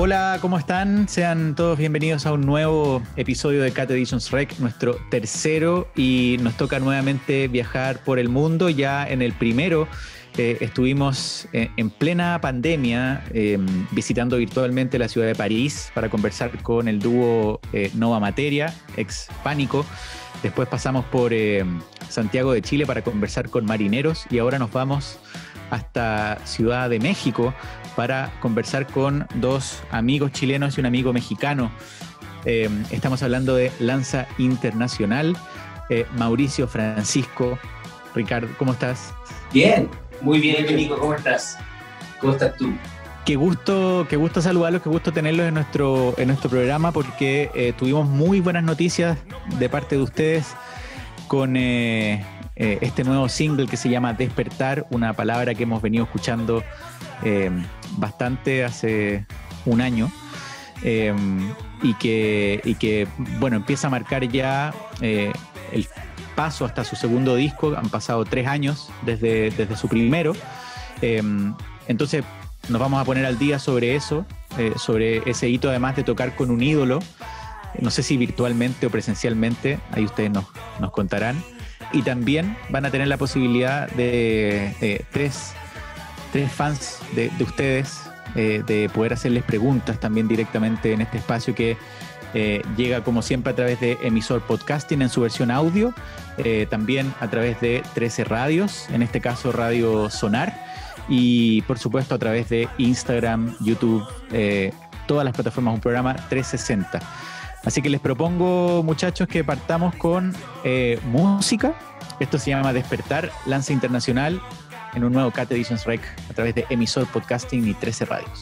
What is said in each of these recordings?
Hola, ¿cómo están? Sean todos bienvenidos a un nuevo episodio de Cat Editions Rec, nuestro tercero, y nos toca nuevamente viajar por el mundo. Ya en el primero estuvimos en plena pandemia visitando virtualmente la ciudad de París para conversar con el dúo Nova Materia, ex Pánico. Después pasamos por Santiago de Chile para conversar con Marineros y ahora nos vamos hasta Ciudad de México para conversar con dos amigos chilenos y un amigo mexicano. Estamos hablando de Lanza Internacional. Mauricio, Francisco, Ricardo, ¿cómo estás? Bien, muy bien, Nico, ¿cómo estás? ¿Cómo estás tú? Qué gusto saludarlos, qué gusto tenerlos en nuestro programa, porque tuvimos muy buenas noticias de parte de ustedes con este nuevo single que se llama Despertar, una palabra que hemos venido escuchando bastante hace un año y que bueno, empieza a marcar ya el paso hasta su segundo disco. Han pasado 3 años desde su primero, entonces nos vamos a poner al día sobre eso, sobre ese hito, además de tocar con un ídolo, no sé si virtualmente o presencialmente, ahí ustedes nos contarán. Y también van a tener la posibilidad de tres fans de ustedes de poder hacerles preguntas también directamente en este espacio que llega como siempre a través de Emisor Podcasting en su versión audio, también a través de 13 radios, en este caso Radio Sonar, y por supuesto a través de Instagram, YouTube, todas las plataformas, un programa 360. Así que les propongo, muchachos, que partamos con música. Esto se llama Despertar, Lanza Internacional, en un nuevo Cat Editions Rec a través de Emisor Podcasting y 13 Radios.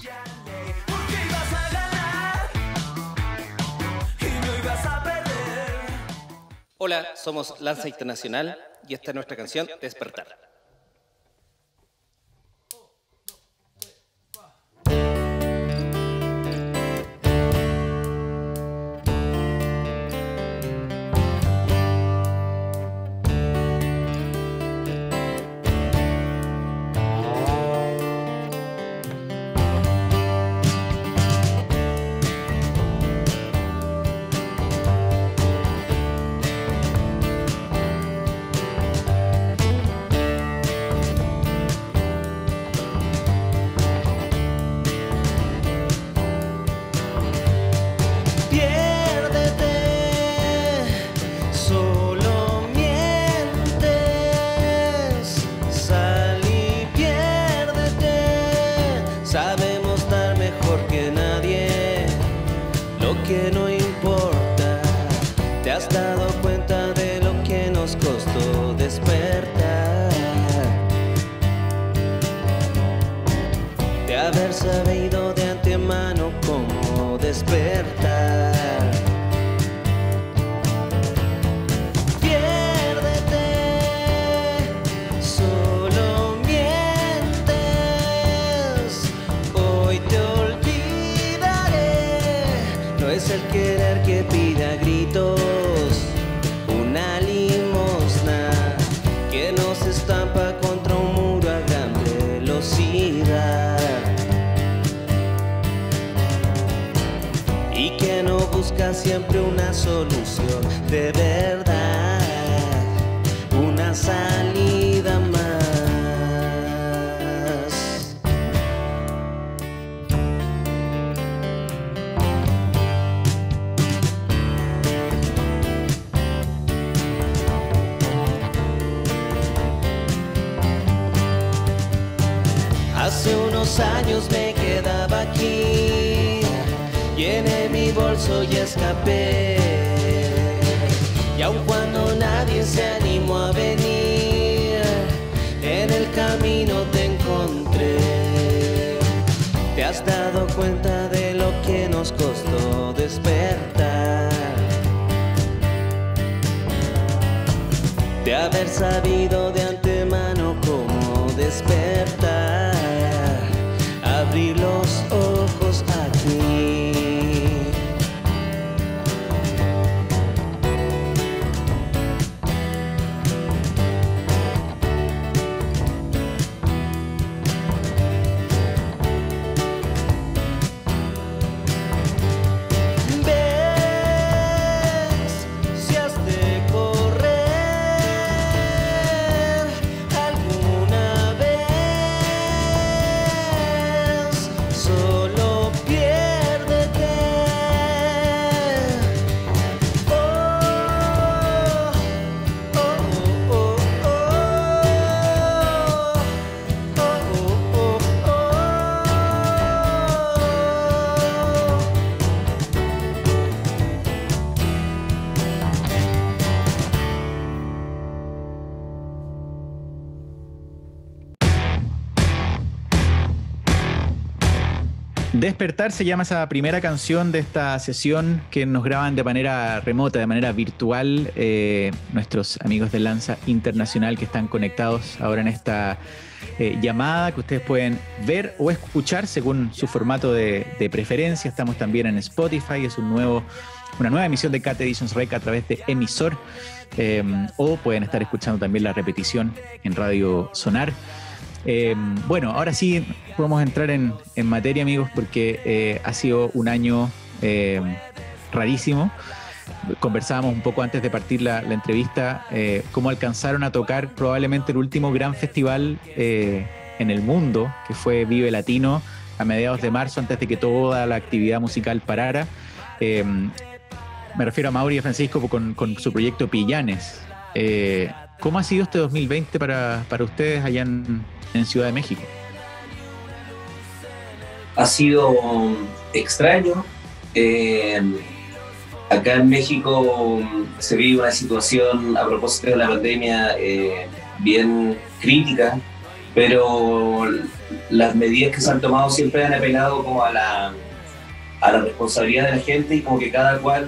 Hola, somos Lanza Internacional y esta es nuestra canción Despertar. Sabido de antemano cómo despertar. Piérdete, solo mientes. Hoy te olvidaré. No es el querer que pide a gritos una limosna que nos estampa contra un muro a gran velocidad. Y que no busca siempre una solución de verdad, una salida más. Hace unos años me quedaba aquí, llené mi bolso y escapé. Y aun cuando nadie se animó a venir, en el camino te encontré. ¿Te has dado cuenta de lo que nos costó despertar? De haber sabido de antemano cómo despertar, abrir los ojos aquí. Despertar se llama esa primera canción de esta sesión que nos graban de manera remota, de manera virtual, nuestros amigos de Lanza Internacional que están conectados ahora en esta llamada que ustedes pueden ver o escuchar según su formato de preferencia. Estamos también en Spotify, es una nueva emisión de Cat Editions Rec a través de emisor, o pueden estar escuchando también la repetición en Radio Sonar. Bueno, ahora sí podemos entrar en materia, amigos, porque ha sido un año rarísimo. Conversábamos un poco antes de partir la entrevista, cómo alcanzaron a tocar probablemente el último gran festival en el mundo, que fue Vive Latino, a mediados de marzo, antes de que toda la actividad musical parara. Me refiero a Mauri y a Francisco con su proyecto Pillanes. ¿Cómo ha sido este 2020 para ustedes allá en Ciudad de México? Ha sido extraño. Acá en México se vive una situación, a propósito de la pandemia, bien crítica, pero las medidas que se han tomado siempre han apelado como a la responsabilidad de la gente y como que cada cual,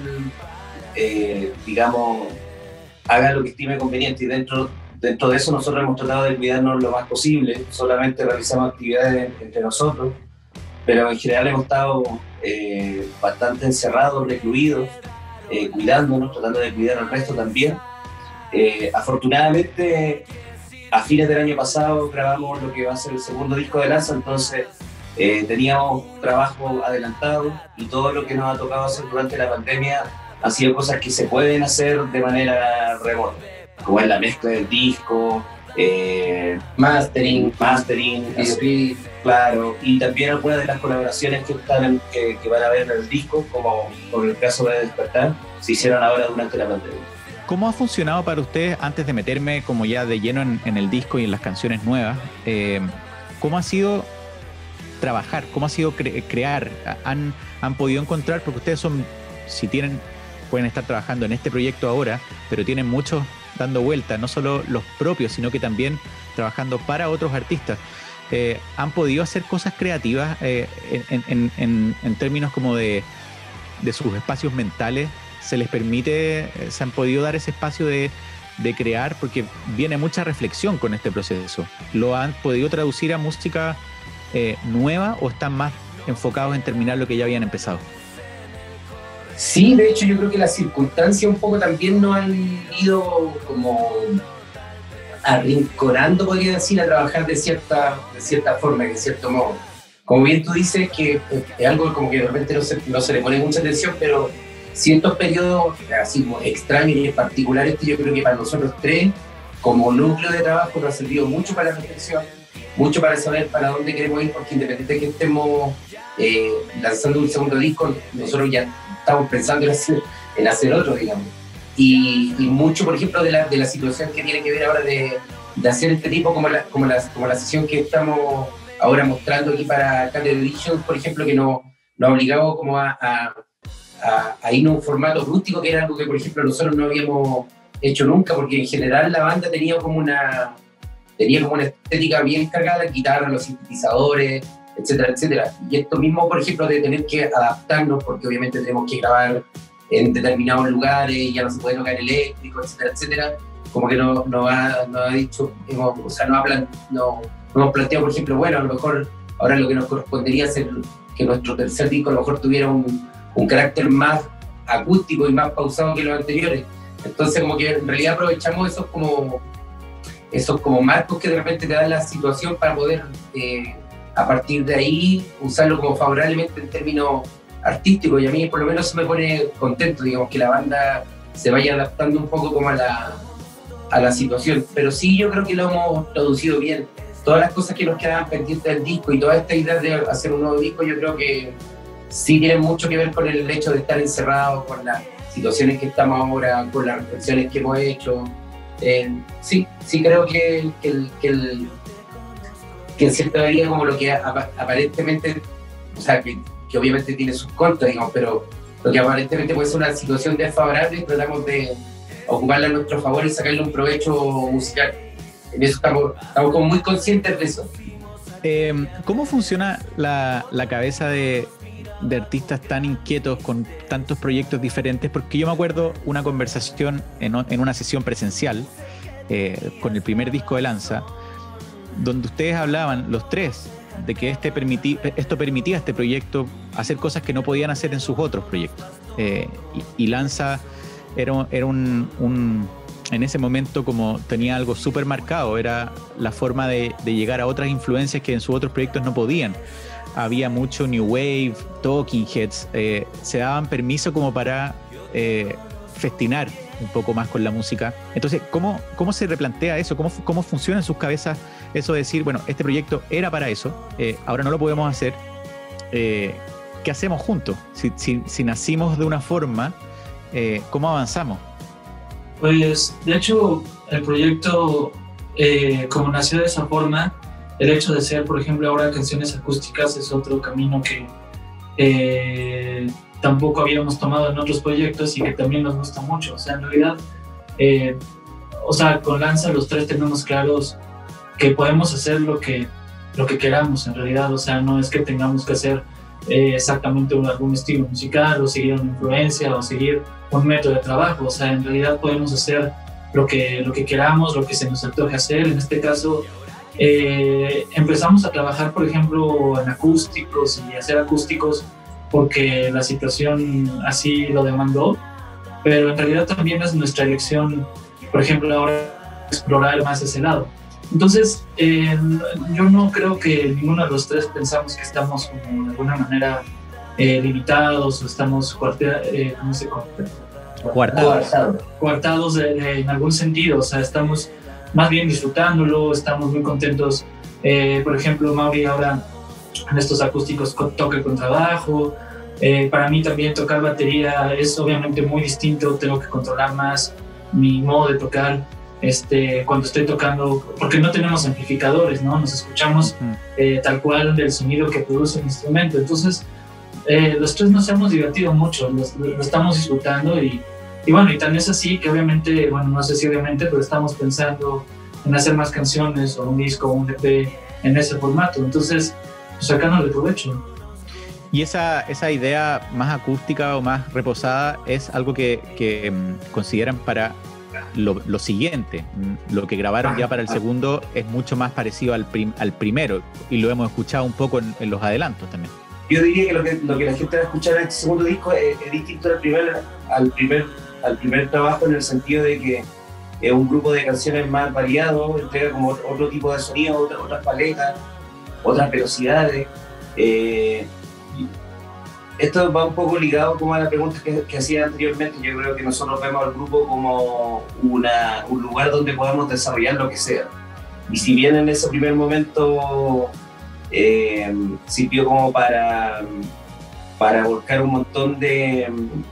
digamos, haga lo que estime conveniente, y dentro de eso nosotros hemos tratado de cuidarnos lo más posible. Solamente realizamos actividades entre nosotros, pero en general hemos estado bastante encerrados, recluidos, cuidándonos, tratando de cuidar al resto también. Afortunadamente, a fines del año pasado grabamos lo que va a ser el segundo disco de Lanza, entonces teníamos trabajo adelantado y todo lo que nos ha tocado hacer durante la pandemia han sido cosas que se pueden hacer de manera remota, como es la mezcla del disco, mastering, así, claro, y también algunas de las colaboraciones que van a ver en el disco, como por el caso de Despertar, se hicieron ahora durante la pandemia. ¿Cómo ha funcionado para ustedes, antes de meterme como ya de lleno en el disco y en las canciones nuevas, cómo ha sido trabajar, cómo ha sido crear? ¿Han podido encontrar, porque ustedes pueden estar trabajando en este proyecto ahora, pero tienen muchos dando vuelta, no solo los propios, sino que también trabajando para otros artistas? ¿Han podido hacer cosas creativas en términos como de sus espacios mentales? ¿Se les permite, se han podido dar ese espacio de crear? Porque viene mucha reflexión con este proceso. ¿Lo han podido traducir a música nueva o están más enfocados en terminar lo que ya habían empezado? Sí, de hecho yo creo que las circunstancias un poco también nos han ido como arrinconando, podría decir, a trabajar de cierta forma, de cierto modo. Como bien tú dices, que es algo como que de repente no se le pone mucha atención, pero ciertos periodos así como extraños y en particular yo creo que para nosotros tres, como núcleo de trabajo, nos ha servido mucho para la reflexión, mucho para saber para dónde queremos ir, porque independientemente de que estemos lanzando un segundo disco, nosotros ya estamos pensando en hacer otro, digamos. Y mucho, por ejemplo, de la situación que tiene que ver ahora de hacer este tipo, como la sesión que estamos ahora mostrando aquí para Cat Editions, por ejemplo, que nos ha obligado como a irnos a un formato rústico, que era algo que, por ejemplo, nosotros no habíamos hecho nunca, porque en general la banda tenía como una estética bien cargada, la guitarra, los sintetizadores, etcétera, etcétera. Y esto mismo, por ejemplo, de tener que adaptarnos, porque obviamente tenemos que grabar en determinados lugares y ya no se puede tocar eléctrico, etcétera, etcétera, como que nos ha dicho, nos hemos planteado, por ejemplo, bueno, a lo mejor ahora lo que nos correspondería hacer que nuestro tercer disco a lo mejor tuviera un carácter más acústico y más pausado que los anteriores. Entonces, como que en realidad aprovechamos esos como marcos que de repente te dan la situación para poder a partir de ahí usarlo como favorablemente en términos artísticos, y a mí por lo menos eso me pone contento, digamos, que la banda se vaya adaptando un poco como a la situación. Pero sí, yo creo que lo hemos traducido bien. Todas las cosas que nos quedaban pendientes del disco y toda esta idea de hacer un nuevo disco, yo creo que sí tienen mucho que ver con el hecho de estar encerrados, con las situaciones que estamos ahora, con las reflexiones que hemos hecho. Sí creo que en cierta medida como lo que aparentemente, o sea, que obviamente tiene sus contras, digamos, pero lo que aparentemente puede ser una situación desfavorable, tratamos de ocuparla a nuestro favor y sacarle un provecho musical. En eso estamos como muy conscientes de eso. ¿Cómo funciona la cabeza de artistas tan inquietos con tantos proyectos diferentes? Porque yo me acuerdo una conversación en una sesión presencial con el primer disco de Lanza, donde ustedes hablaban, los tres, de que esto permitía a este proyecto hacer cosas que no podían hacer en sus otros proyectos. Y Lanza era en ese momento, como tenía algo súper marcado, era la forma de llegar a otras influencias que en sus otros proyectos no podían. Había mucho New Wave, Talking Heads, se daban permiso como para festinar un poco más con la música. Entonces, ¿cómo se replantea eso? ¿Cómo funciona en sus cabezas eso de decir, bueno, este proyecto era para eso, ahora no lo podemos hacer, ¿qué hacemos juntos? Si nacimos de una forma, ¿cómo avanzamos? Pues, de hecho, el proyecto, como nació de esa forma, el hecho de ser, por ejemplo, ahora canciones acústicas es otro camino que tampoco habíamos tomado en otros proyectos y que también nos gusta mucho. O sea, en realidad, con Lanza los tres tenemos claros que podemos hacer lo que queramos en realidad. O sea, no es que tengamos que hacer exactamente algún estilo musical o seguir una influencia o seguir un método de trabajo. O sea, en realidad podemos hacer lo que queramos, lo que se nos antoje hacer. En este caso, empezamos a trabajar, por ejemplo, en acústicos y hacer acústicos porque la situación así lo demandó, pero en realidad también es nuestra elección, por ejemplo, ahora explorar más ese lado. Entonces, yo no creo que ninguno de los tres pensamos que estamos como de alguna manera limitados o estamos coartados en algún sentido. O sea, estamos más bien disfrutándolo, estamos muy contentos. Por ejemplo, Mauri ahora en estos acústicos toca con trabajo. Para mí también tocar batería es obviamente muy distinto, tengo que controlar más mi modo de tocar cuando estoy tocando, porque no tenemos amplificadores, ¿no? Nos escuchamos tal cual del sonido que produce el instrumento. Entonces, los tres nos hemos divertido mucho, lo estamos disfrutando y bueno, y tan es así que obviamente, bueno, no sé si obviamente, pero estamos pensando en hacer más canciones o un disco o un EP en ese formato. Entonces, pues sacándole provecho. Y esa idea más acústica o más reposada es algo que consideran para lo siguiente. Lo que grabaron ya para el segundo es mucho más parecido al primero y lo hemos escuchado un poco en los adelantos también. Yo diría que lo que la gente va a escuchar en este segundo disco es distinto al primer trabajo, en el sentido de que es un grupo de canciones más variado, entrega como otro tipo de sonido, otras paletas, otras velocidades. Esto va un poco ligado como a la pregunta que hacía anteriormente. Yo creo que nosotros vemos al grupo como un lugar donde podamos desarrollar lo que sea. Y si bien en ese primer momento sirvió como para volcar un montón de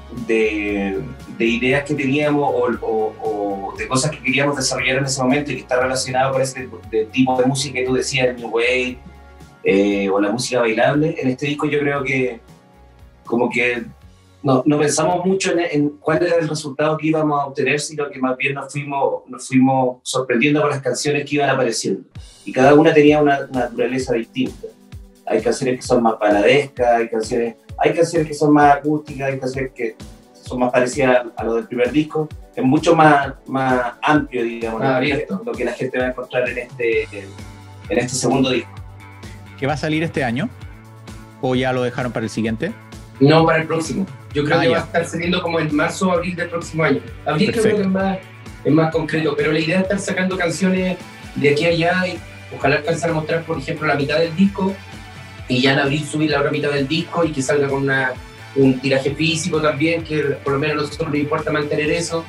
ideas que teníamos o de cosas que queríamos desarrollar en ese momento y que está relacionado con ese tipo de música que tú decías, el New Wave o la música bailable, en este disco yo creo que como que no pensamos mucho en cuál era el resultado que íbamos a obtener, sino que más bien nos fuimos sorprendiendo con las canciones que iban apareciendo. Y cada una tenía una naturaleza distinta. Hay canciones que son más baladescas, hay canciones que son más acústicas, hay canciones que son más parecidas a lo del primer disco. Es mucho más amplio, digamos, lo que la gente va a encontrar en este segundo disco. ¿Que va a salir este año? ¿O ya lo dejaron para el siguiente? No, para el próximo. Yo creo que va a estar saliendo como en marzo o abril del próximo año. Abril creo que es más concreto, pero la idea es estar sacando canciones de aquí a allá y ojalá alcanzar a mostrar, por ejemplo, la mitad del disco y ya en abril subir la otra mitad del disco y que salga con un tiraje físico también, que por lo menos a nosotros nos importa mantener eso.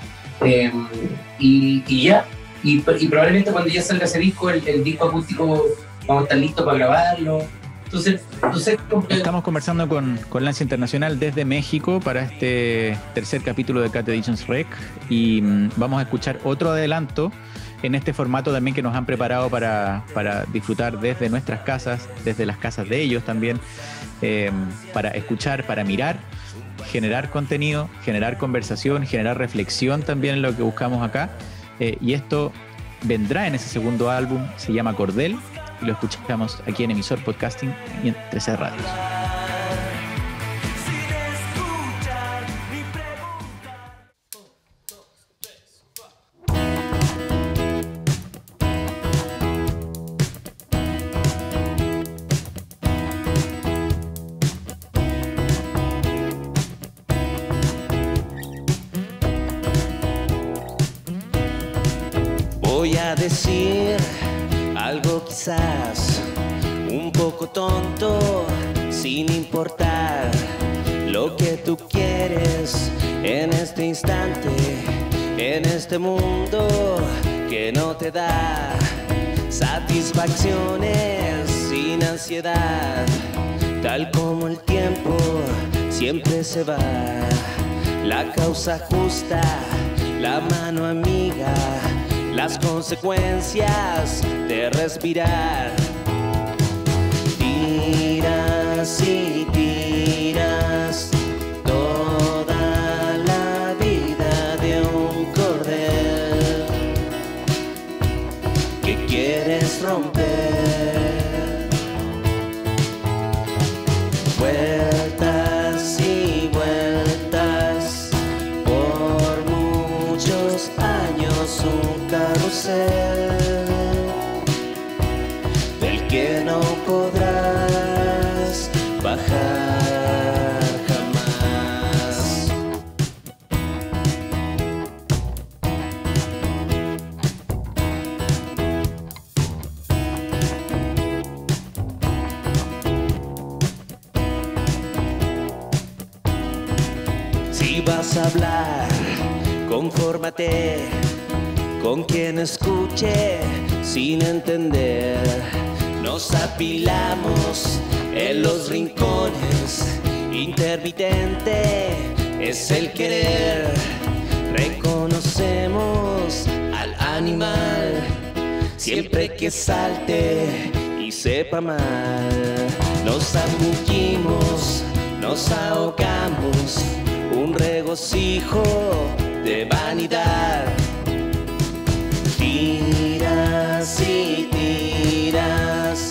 Y ya. Y probablemente cuando ya salga ese disco, el disco acústico, vamos a estar listos para grabarlo. Entonces estamos conversando con Lanza Internacional desde México para este tercer capítulo de Cat Editions Rec y vamos a escuchar otro adelanto en este formato también que nos han preparado para disfrutar desde nuestras casas, desde las casas de ellos también, para escuchar, para mirar, generar contenido, generar conversación, generar reflexión también en lo que buscamos acá, y esto vendrá en ese segundo álbum, se llama Cordel. y lo escuchamos aquí en Emisor Podcasting y en 13 Radios. Voy a decir algo quizás un poco tonto, sin importar lo que tú quieres en este instante, en este mundo que no te da satisfacciones, sin ansiedad, tal como el tiempo siempre se va. La causa justa, la mano amiga, las consecuencias de respirar. Tiras y tiras toda la vida de un cordel que quieres romper. Vueltas y vueltas por muchos años, un carrusel del que no podrás bajar jamás. Si vas a hablar, confórmate con quien escuche sin entender. Nos apilamos en los rincones, intermitente es el querer. Reconocemos al animal siempre que salte y sepa mal. Nos zambullimos, nos ahogamos, un regocijo de vanidad. Tiras y tiras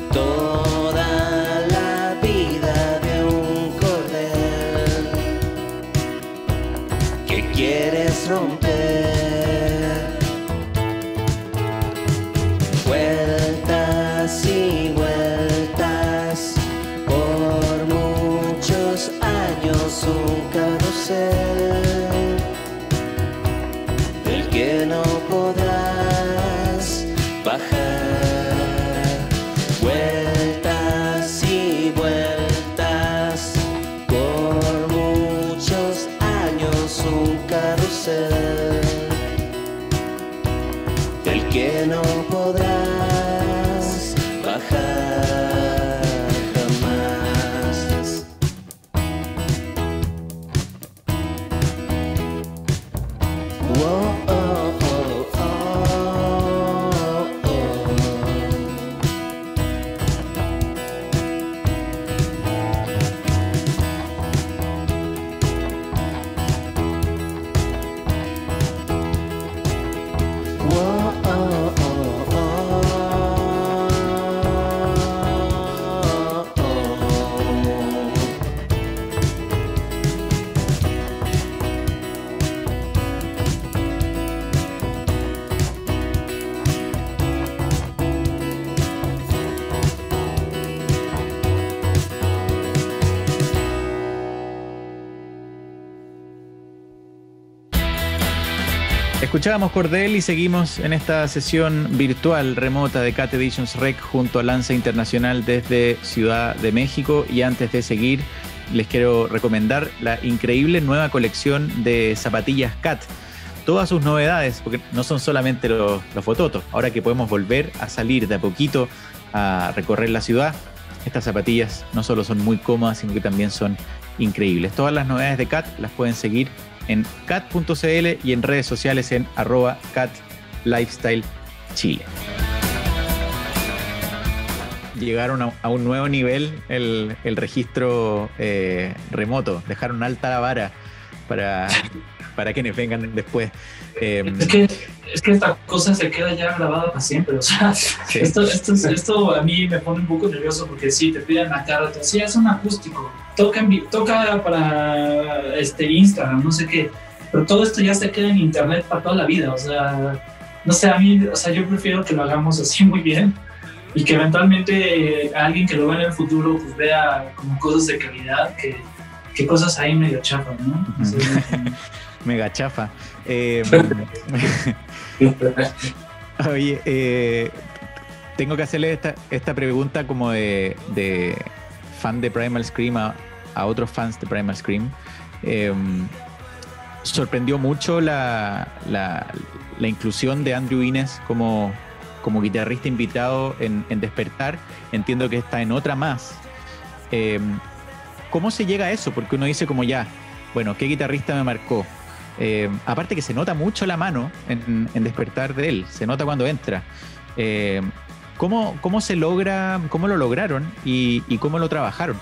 toda la vida de un cordel que quieres romper. Vueltas y vueltas por muchos años, un carrusel del que no podrás bajar. Vueltas y vueltas por muchos años, un carrusel del que no podrás bajar jamás. Whoa, oh, oh, oh, oh. Whoa, oh, oh, oh, oh, oh. Escuchábamos Cordel y seguimos en esta sesión virtual remota de Cat Editions Rec junto a Lanza Internacional desde Ciudad de México. Y antes de seguir, les quiero recomendar la increíble nueva colección de zapatillas Cat. Todas sus novedades, porque no son solamente los fototos. Ahora que podemos volver a salir de a poquito a recorrer la ciudad, estas zapatillas no solo son muy cómodas, sino que también son increíbles. Todas las novedades de Cat las pueden seguir en cat.cl y en redes sociales en @catlifestylechile. Llegaron a un nuevo nivel el registro remoto. Dejaron alta la vara para quienes vengan después. Es que esta cosa se queda ya grabada para siempre, o sea, sí. esto a mí me pone un poco nervioso porque sí, te piden a cada rato, sí, es un acústico, toca para Instagram, no sé qué, pero todo esto ya se queda en internet para toda la vida, o sea, no sé, a mí, o sea, yo prefiero que lo hagamos así muy bien y que eventualmente alguien que lo vea en el futuro pues vea como cosas de calidad que cosas ahí medio chafas, ¿no? O sea, mega chafa. Oye, tengo que hacerle esta pregunta como de fan de Primal Scream a otros fans de Primal Scream. Sorprendió mucho la inclusión de Andrew Innes como guitarrista invitado en Despertar. Entiendo que está en otra más. ¿Cómo se llega a eso? Porque uno dice como ya, bueno, ¿qué guitarrista me marcó? Aparte que se nota mucho la mano en Despertar de él, se nota cuando entra. ¿Cómo se logra, cómo lo lograron y cómo lo trabajaron?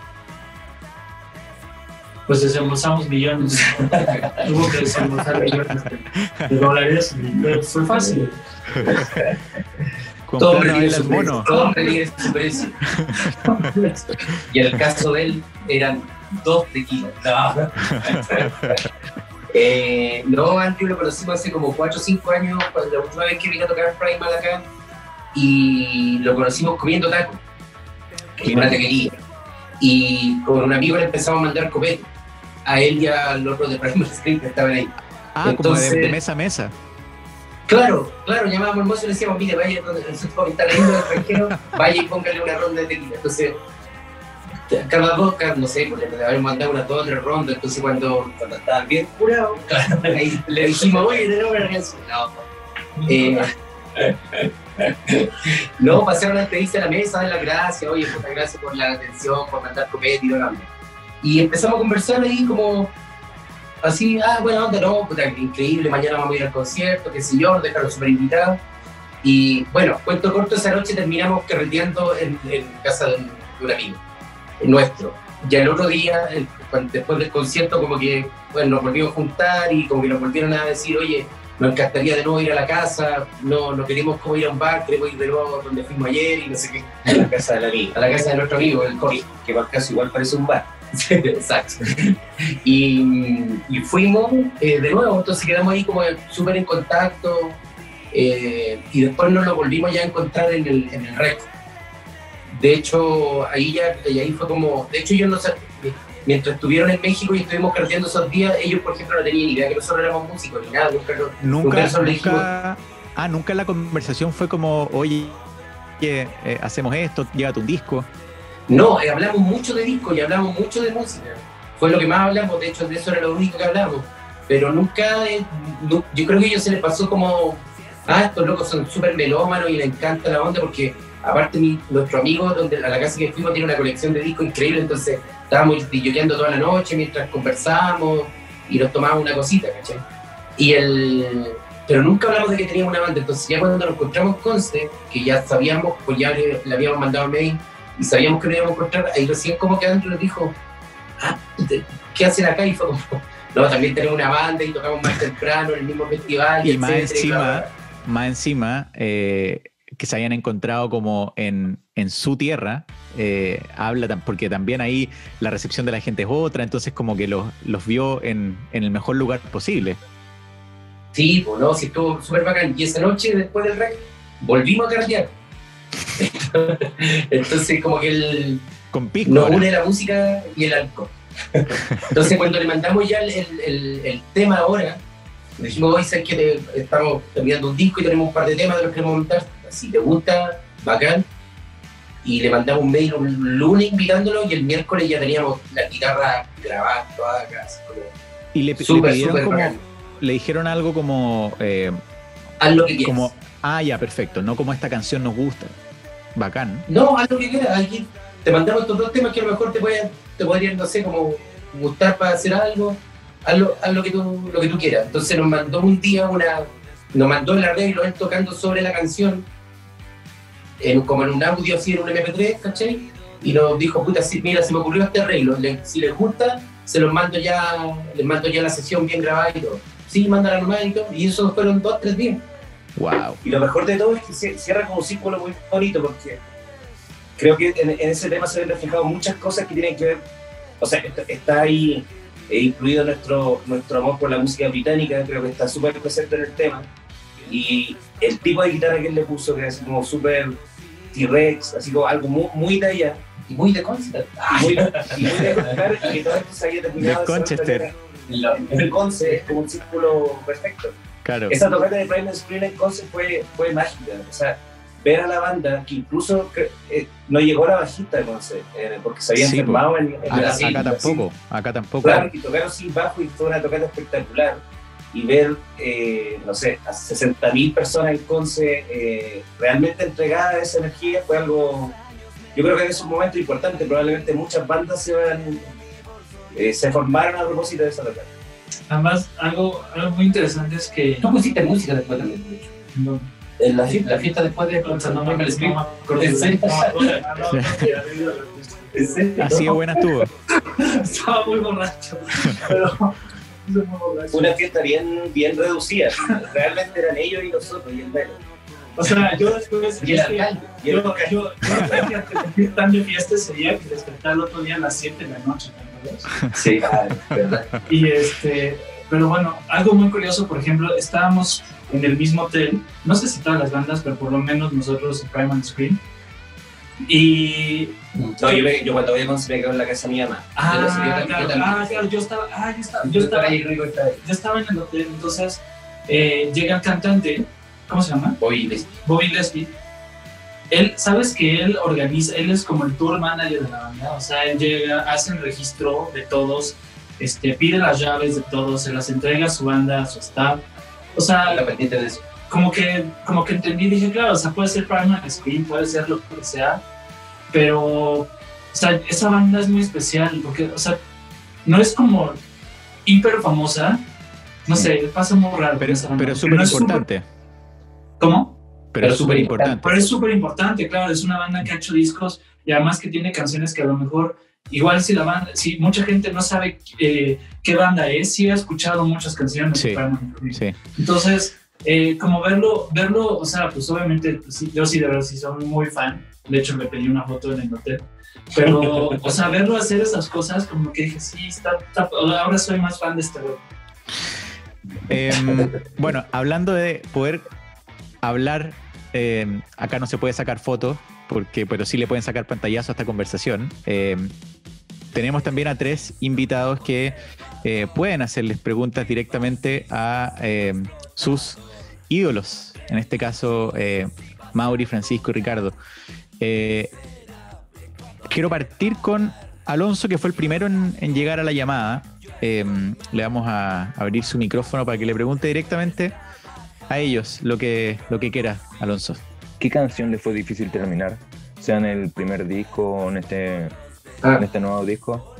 Pues desembolsamos millones. Tuvo que desembolsar millones de dólares. Fue fácil. Todo tiene su precio. Y en el caso de él eran 2 tequilas. No, Andrew lo conocimos hace como 4 o 5 años, cuando la última vez que vino a tocar Primal acá, y lo conocimos comiendo tacos en una taquería. Y con un amigo le empezamos a mandar copete a él y al otro de Primal Scream que estaban ahí. Entonces, como de mesa a mesa. Claro, llamábamos al mozo y le decíamos, mire, vaya, el centro está leyendo del extranjero, vaya y póngale una ronda de tequila. Entonces, cada dos, no sé, pues le habíamos mandado unas 2 o 3 rondas. Entonces, cuando estaban bien curados, ahí le dijimos, oye, tenemos una reacción. No, pasaron a despedirse a la mesa, dar las gracias, oye, muchas gracias por la atención, por mandar copete y lo grande. Y empezamos a conversar ahí como así, buena onda, no, puta, increíble, mañana vamos a ir al concierto, qué sé yo, nos dejaron súper invitados. Y bueno, cuento corto, esa noche terminamos carreteando en casa de un amigo nuestro. Ya el otro día, después del concierto, como que, bueno, nos volvimos a juntar y como que nos volvieron a decir, oye, nos encantaría de nuevo ir a la casa, no queremos como ir a un bar, queremos ir de nuevo donde fuimos ayer y no sé qué. A la casa del amigo. A la casa de nuestro amigo, el Jorge. Que por caso igual parece un bar. Exacto. Y fuimos de nuevo, entonces quedamos ahí como súper en contacto y después nos lo volvimos ya a encontrar en el récord. De hecho, ahí fue como, de hecho yo no sé, mientras estuvieron en México y estuvimos carteando esos días, ellos por ejemplo no tenían idea que nosotros éramos músicos ni nada, nunca la conversación fue como, oye, hacemos esto, llévate un disco. No, hablamos mucho de discos y hablamos mucho de música. Fue lo que más hablamos, de hecho, de eso era lo único que hablamos. Pero nunca, yo creo que a ellos se les pasó como, estos locos son súper melómanos y les encanta la onda, porque aparte nuestro amigo, a la casa que fuimos, tiene una colección de discos increíble, entonces estábamos disjoqueando toda la noche mientras conversábamos y nos tomábamos una cosita, ¿cachai? Pero nunca hablamos de que teníamos una banda, entonces ya cuando nos encontramos con Conce, que ya sabíamos, pues ya le habíamos mandado mail, y sabíamos que nos íbamos a encontrar, ahí recién como que Andrew nos dijo, ¿qué hacen acá? Y fue como, no, también tenemos una banda y tocamos más temprano en el mismo festival. Y más encima que se hayan encontrado como en su tierra, porque también ahí la recepción de la gente es otra, entonces como que los vio en el mejor lugar posible. Sí, pues no, sí estuvo súper bacán. Y esa noche, después del rec, volvimos a cartear. Entonces como que nos une la música y el alcohol. Entonces cuando le mandamos ya el tema ahora, le dijimos, hoy sabes que estamos terminando un disco y tenemos un par de temas de los que queremos montar, si te gusta, bacán. Y le mandamos un mail un lunes invitándolo y el miércoles ya teníamos la guitarra grabada toda acá. Y le pidieron como, le dijeron algo como haz lo que quieras. Como, ya, perfecto, no como esta canción nos gusta. Bacán. No, haz lo que quieras. Aquí te mandamos estos 2 temas que a lo mejor te podrían, no sé, como gustar para hacer algo. Haz lo que tú quieras. Entonces nos mandó un día nos mandó el arreglo, él tocando sobre la canción, como en un audio así, en un MP3, ¿cachai? Y nos dijo, puta, mira, se me ocurrió este arreglo, si les gusta, les mando ya la sesión bien grabada y todo. Sí, mándala nomás y todo, y eso fueron 2-3 días. Wow. Y lo mejor de todo es que se cierra como un círculo muy bonito, porque creo que en ese tema se ven reflejadas muchas cosas que tienen que ver, o sea, está ahí incluido nuestro amor por la música británica, creo que está súper presente en el tema, y el tipo de guitarra que él le puso, que es como súper T-Rex, así como algo muy de allá, Y muy de concert. muy de tocar, y que todo esto se había terminado De Conchester. en Conce, es como un círculo perfecto. Claro. Esa tocata de Primal Scream en Conce fue mágica, o sea, ver a la banda, que incluso no llegó la bajista de Conce, porque se había Sí, enfermado en Brasil. Acá tampoco. Claro, y tocaron sin bajo y fue una tocata espectacular. Y ver, no sé, a 60.000 personas en Conce realmente entregadas a esa energía fue algo, yo creo que es un momento importante. Probablemente muchas bandas se formaron a propósito de esa tocata. Además, algo muy interesante es que... Tú pusiste música después también, de hecho. No, En la La fiesta después de no me Primal Scream. acuerdo. ¿En serio? ¿En serio? Así de buena estuvo. Estaba muy borracho. Pero... Una fiesta bien reducida. Realmente eran ellos y nosotros y el Velo. O sea, yo después... Y el alcalde. Yo tan de fiesta ese día que desperté el otro día a las 7 de la noche, ¿no? Sí, verdad. Y pero bueno, algo muy curioso, por ejemplo, estábamos en el mismo hotel, no sé si todas las bandas, pero por lo menos nosotros en Primal Scream. Y... No, yo cuando voy a Conce me quedo en la casa de mi mamá. claro, yo estaba en el hotel, entonces llega el cantante, ¿cómo se llama? Bobby Leslie. Él, sabes que él organiza, él es como el tour manager de la banda, o sea, él llega, hace el registro de todos, pide las llaves de todos, se las entrega a su banda, a su staff, o sea, pendiente de eso. como que entendí, dije, claro, o sea, puede ser Primal Scream, puede ser lo que sea, pero, o sea, esa banda es muy especial, porque, o sea, no es como hiper famosa, no sé, pasa muy raro. Pero no súper importante. ¿Cómo? Pero es súper importante. Pero es súper importante, claro, es una banda que ha hecho discos y además que tiene canciones que a lo mejor, igual si mucha gente no sabe qué banda es, sí ha escuchado muchas canciones. Sí, de sí. Entonces, como verlo, o sea, pues obviamente, sí, yo sí de verdad sí soy muy fan, de hecho le pedí una foto en el hotel, pero, o sea, verlo hacer esas cosas, como que dije, sí, ahora soy más fan de este güey. Bueno, hablando de poder hablar, acá no se puede sacar fotos, pero sí le pueden sacar pantallazo a esta conversación. Tenemos también a 3 invitados que pueden hacerles preguntas directamente a sus ídolos, en este caso Mauri, Francisco y Ricardo. Quiero partir con Alonso, que fue el primero en llegar a la llamada. Le vamos a abrir su micrófono para que le pregunte directamente a ellos lo que quiera, Alonso. ¿Qué canción le fue difícil terminar? Sea en el primer disco o en este nuevo disco.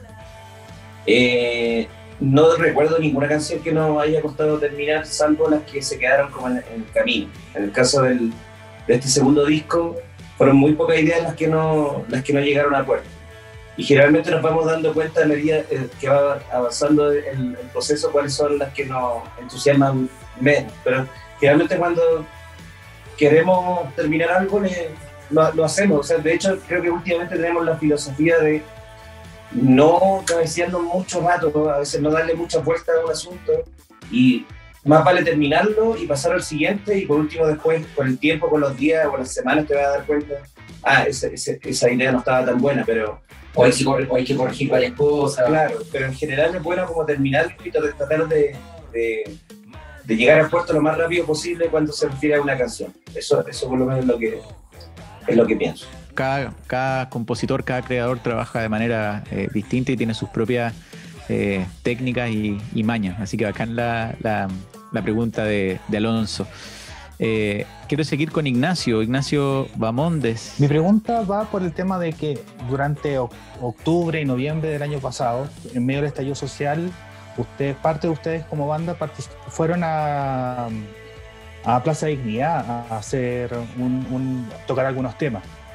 No recuerdo ninguna canción que nos haya costado terminar, salvo las que se quedaron como en el camino. En el caso de este segundo disco, fueron muy pocas ideas las que no llegaron a puerto. Y generalmente nos vamos dando cuenta a medida que va avanzando el proceso cuáles son las que nos entusiasman menos. Pero generalmente cuando queremos terminar algo lo hacemos. O sea, de hecho creo que últimamente tenemos la filosofía de no cabecearnos mucho rato, a veces no darle muchas vueltas a un asunto y más vale terminarlo y pasar al siguiente, y por último después con el tiempo, con los días o las semanas te vas a dar cuenta, esa idea no estaba tan buena, pero o hay que corregir varias cosas. Claro, pero en general es bueno como terminarlo y tratar de llegar al puerto lo más rápido posible cuando se refiere a una canción. Eso por lo menos es lo que pienso. Cada compositor, cada creador trabaja de manera distinta y tiene sus propias técnicas y mañas. Así que bacán la pregunta de Alonso. Quiero seguir con Ignacio Bamondes. Mi pregunta va por el tema de que durante octubre y noviembre del año pasado, en medio del estallido social, parte de ustedes como banda fueron a Plaza Dignidad a hacer tocar algunos temas.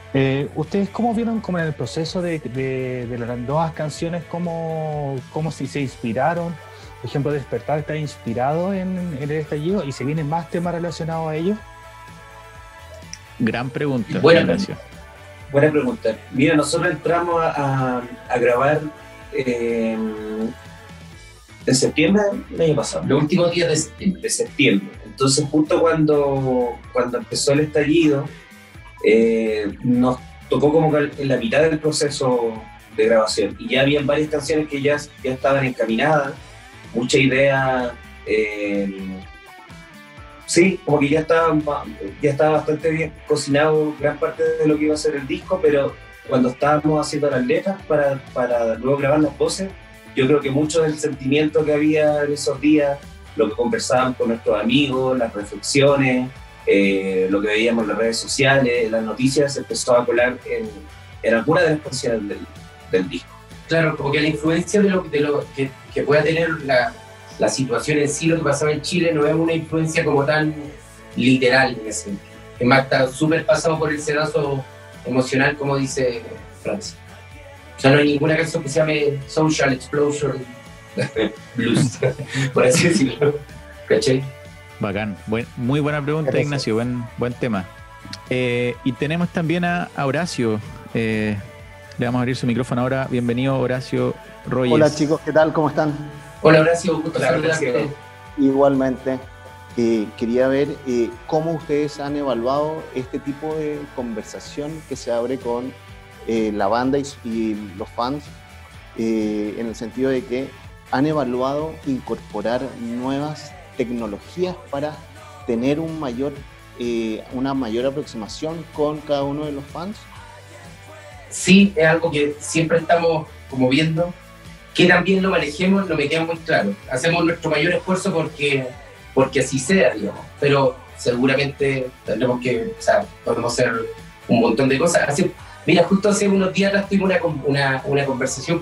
¿Ustedes cómo vieron como en el proceso de las nuevas canciones, cómo si se inspiraron? Por ejemplo, Despertar está inspirado en el estallido y se vienen más temas relacionados a ello. Gran pregunta. Buena pregunta. Mira, nosotros entramos a grabar en septiembre del año pasado. Los últimos días de septiembre. Entonces, justo cuando empezó el estallido, nos tocó como que en la mitad del proceso de grabación. Y ya habían varias canciones que ya estaban encaminadas, mucha idea. Sí, como que ya estaba bastante bien cocinado gran parte de lo que iba a ser el disco, pero cuando estábamos haciendo las letras para luego grabar las voces, yo creo que mucho del sentimiento que había en esos días, lo que conversábamos con nuestros amigos, las reflexiones, lo que veíamos en las redes sociales, las noticias, se empezó a colar en algunas de las canciones del disco. Claro, como que la influencia de lo que pueda tener la situación en sí, lo que pasaba en Chile, no es una influencia como tan literal en ese sentido. Es más, está súper pasado por el sedazo emocional, como dice Franz. O sea, no hay ninguna canción que se llame Social Explosion Blues, por así decirlo. ¿Cachai? Bacán. Muy buena pregunta, gracias, Ignacio. Buen tema. Y tenemos también a Horacio. Le vamos a abrir su micrófono ahora. Bienvenido, Horacio Rogers. Hola, chicos. ¿Qué tal? ¿Cómo están? Hola, Horacio. Gusto saludarte. Igualmente. Quería ver cómo ustedes han evaluado este tipo de conversación que se abre con la banda y los fans, en el sentido de que han evaluado incorporar nuevas tecnologías para tener una mayor aproximación con cada uno de los fans. Sí, es algo que siempre estamos como viendo. Que también lo manejemos no me queda muy claro. Hacemos nuestro mayor esfuerzo porque así sea, digamos. Pero seguramente tendremos podemos hacer un montón de cosas. Mira, justo hace unos días atrás tuvimos una conversación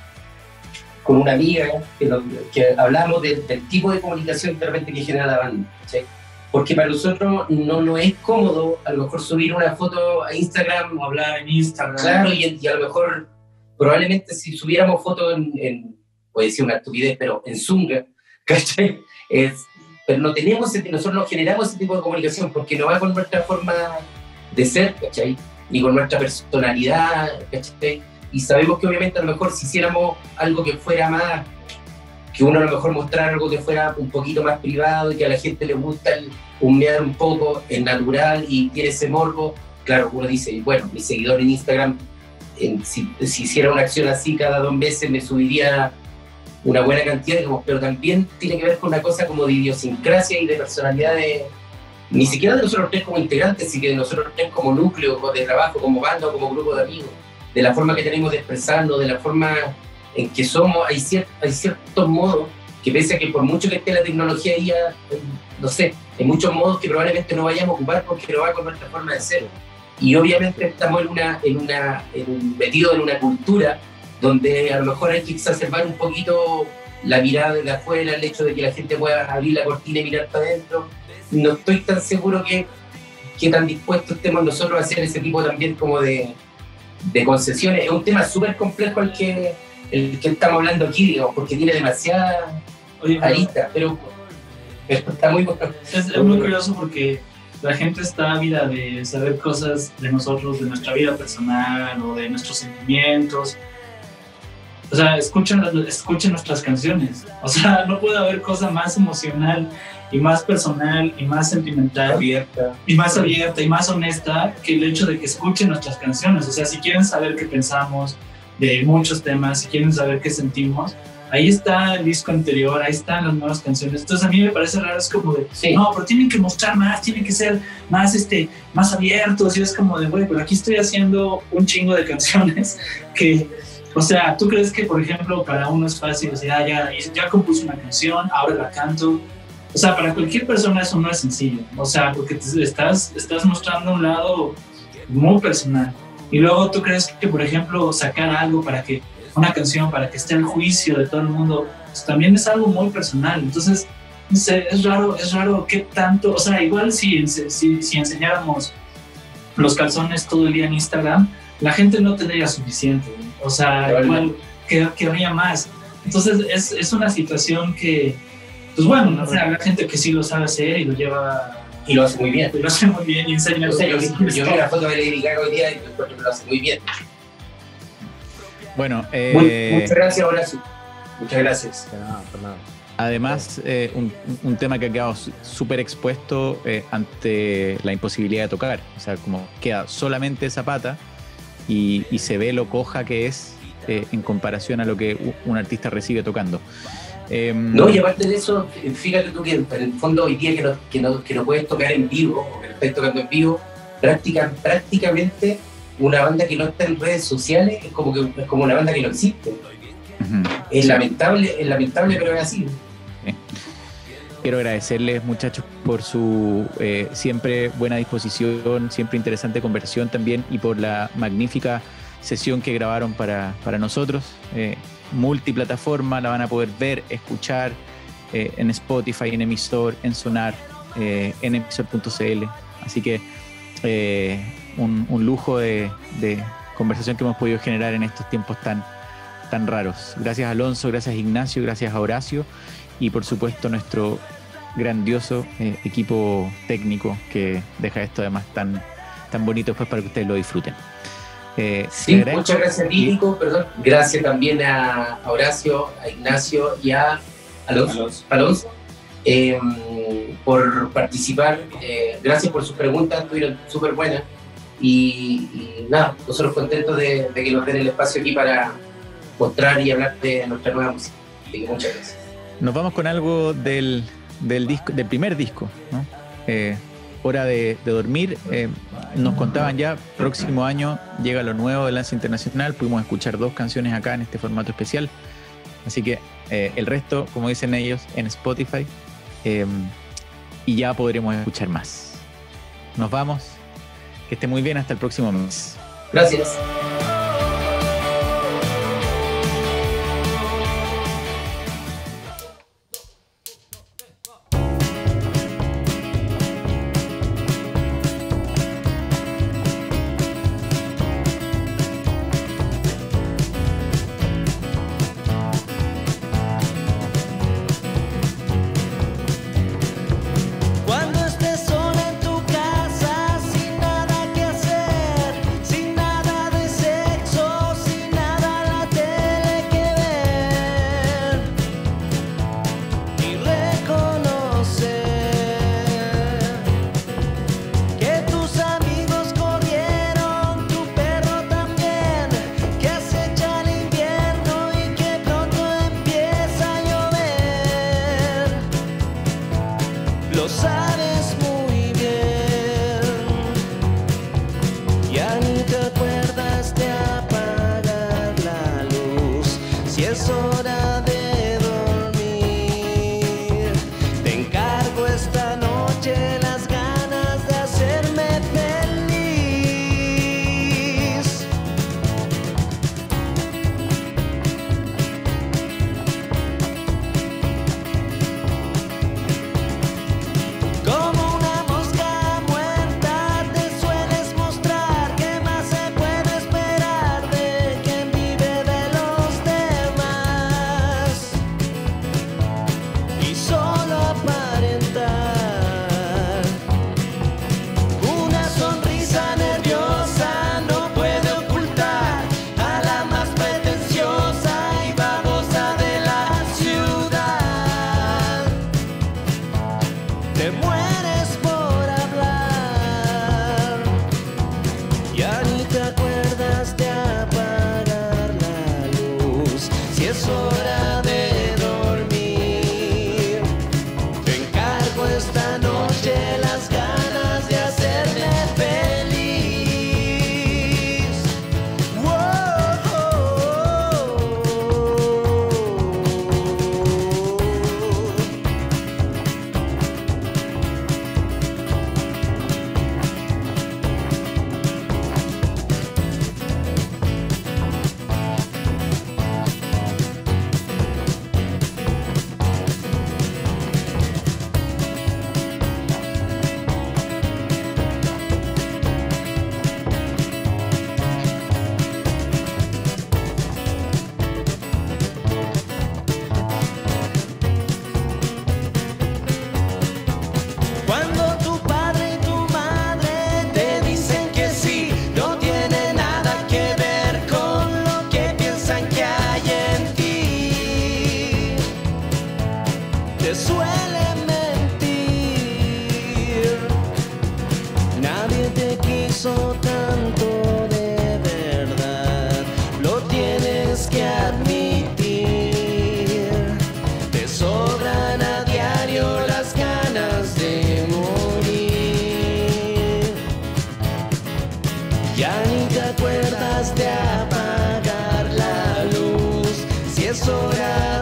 con una amiga que hablamos del tipo de comunicación de repente que genera la banda, ¿sí? Porque para nosotros no es cómodo a lo mejor subir una foto a Instagram o hablar en Instagram. Claro, y a lo mejor probablemente si subiéramos fotos voy a decir una estupidez, pero en Zunga, ¿cachai? Pero nosotros no generamos ese tipo de comunicación porque no va con nuestra forma de ser, ¿cachai? Ni con nuestra personalidad, ¿cachai? Y sabemos que obviamente a lo mejor si hiciéramos algo que fuera más, que uno a lo mejor mostrara algo que fuera un poquito más privado y que a la gente le gusta el humear un poco, es natural y tiene ese morbo, claro, uno dice, bueno, mi seguidor en Instagram, si hiciera una acción así cada 2 meses me subiría una buena cantidad, digamos, pero también tiene que ver con una cosa como de idiosincrasia y de personalidad ni siquiera de nosotros 3 como integrantes, sino que de nosotros 3 como núcleo de trabajo, como banda o como grupo de amigos, de la forma que tenemos de expresarnos, de la forma en que somos. Hay ciertos modos que pese a que por mucho que esté la tecnología ahí, no sé, hay muchos modos que probablemente no vayamos a ocupar porque no va con nuestra forma de ser. Y obviamente estamos metidos en una cultura donde a lo mejor hay que exacerbar un poquito la mirada desde afuera, el hecho de que la gente pueda abrir la cortina y mirar para adentro. No estoy tan seguro que tan dispuestos estemos nosotros a hacer ese tipo también como de concesiones. Es un tema súper complejo el que estamos hablando aquí, digamos, porque tiene demasiadas aristas, pero está muy bueno. Es muy curioso porque la gente está ávida de saber cosas de nosotros, de nuestra vida personal o de nuestros sentimientos. O sea, escuchen nuestras canciones. O sea, no puede haber cosa más emocional y más personal y más sentimental y más abierta y más honesta que el hecho de que escuchen nuestras canciones. O sea, si quieren saber qué pensamos de muchos temas, si quieren saber qué sentimos, ahí está el disco anterior, ahí están las nuevas canciones. Entonces a mí me parece raro, es como de, sí, no, pero tienen que mostrar más, tienen que ser más abiertos, y es como de, güey, pero aquí estoy haciendo un chingo de canciones que, o sea, ¿tú crees que, por ejemplo, para uno es fácil, o sea, ya compuse una canción, ahora la canto? O sea, para cualquier persona eso no es sencillo, o sea, porque estás mostrando un lado muy personal. Y luego tú crees que, por ejemplo, sacar algo una canción para que esté al juicio de todo el mundo, pues también es algo muy personal. Entonces, no sé, es raro qué tanto, o sea, igual si enseñáramos los calzones todo el día en Instagram, la gente no tendría suficiente, o sea, igual querría más. Entonces es una situación que, pues bueno, o sea, la gente que sí lo sabe hacer y lo lleva... Y lo hace muy bien. Lo hace muy bien y enseña. O sea, yo vi la foto de Lady Gaga hoy día y lo hace muy bien. Bueno, muchas gracias, Horacio. Muchas gracias. Además, un tema que ha quedado súper expuesto ante la imposibilidad de tocar. O sea, como queda solamente esa pata y se ve lo coja que es en comparación a lo que un artista recibe tocando. No, y aparte de eso, fíjate tú que en el fondo hoy día que no puedes tocar en vivo, o que no estás tocando en vivo, prácticamente una banda que no está en redes sociales es como una banda que no existe. Uh-huh. Es lamentable, pero es así. Sí. Quiero agradecerles, muchachos, por su siempre buena disposición, siempre interesante conversación también, y por la magnífica sesión que grabaron para nosotros. Multiplataforma, la van a poder ver, escuchar en Spotify, en Emisor, en Sonar, en emisor.cl. Así que un lujo de conversación que hemos podido generar en estos tiempos tan raros. Gracias a Alonso, gracias a Ignacio, gracias a Horacio y por supuesto nuestro grandioso equipo técnico que deja esto además tan bonito después para que ustedes lo disfruten. Sí, muchas gracias a ti, Nico, perdón. Gracias también a Horacio, a Ignacio y a Alonso por participar. Gracias por sus preguntas, estuvieron súper buenas. Y nada, nosotros contentos de que nos den el espacio aquí para mostrar y hablar de nuestra nueva música. Así que muchas gracias. Nos vamos con algo del primer disco, ¿no? Hora de dormir. Nos contaban ya, próximo año llega lo nuevo de Lanza Internacional. Pudimos escuchar 2 canciones acá en este formato especial. Así que el resto, como dicen ellos, en Spotify. Y ya podremos escuchar más. Nos vamos. Que esté muy bien. Hasta el próximo mes. Gracias. Ya ni te acuerdas de apagar la luz. Si es hora